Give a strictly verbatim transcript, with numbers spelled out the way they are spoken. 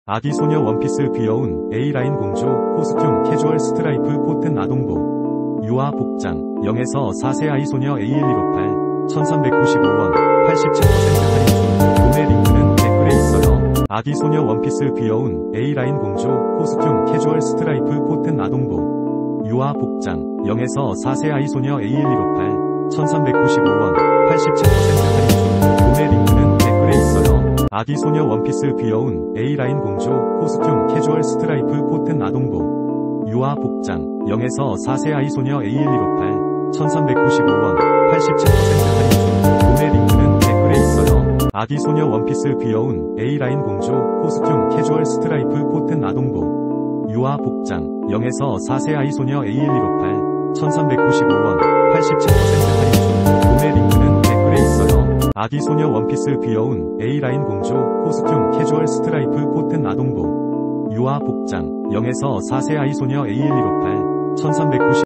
아기 소녀 원피스 귀여운 A라인 공주 코스튬 캐주얼 스트라이프 코튼 아동복 유아 복장 영에서 사 세 아이 소녀 에이 일일오팔 천삼백구십오 원 팔십칠 퍼센트 할인 중 구매 링크는 댓글에 있어요. 아기 소녀 원피스 귀여운 A라인 공주 코스튬 캐주얼 스트라이프 코튼 아동복 유아 복장 영에서 사 세 아이 소녀 에이 일일오팔 천삼백구십오 원 팔십칠 퍼센트 할인 중 구매 링크는 댓글에 있어요. 아기 소녀 원피스 귀여운 A라인 공주 코스튬 캐주얼 스트라이프 코튼 아동복 유아 복장 영에서 사 세 아이 소녀 에이 일일오팔 천삼백구십오 원 팔십칠 퍼센트 할인 중 구매 링크는 댓글에 있어요. 아기 소녀 원피스 귀여운 A라인 공주 코스튬 캐주얼 스트라이프 코튼 아동복 유아 복장 영에서 사 세 아이 소녀 에이 일일오팔 천삼백구십오 원 팔십칠 퍼센트 할인 중 구매 링크는 댓글에 있어요. 아기 소녀 원피스 귀여운 A라인 공주 코스튬 캐주얼 스트라이프 코튼 아동복 유아 복장 영에서 사 세 아이 소녀 에이 일일오팔 천삼백구십오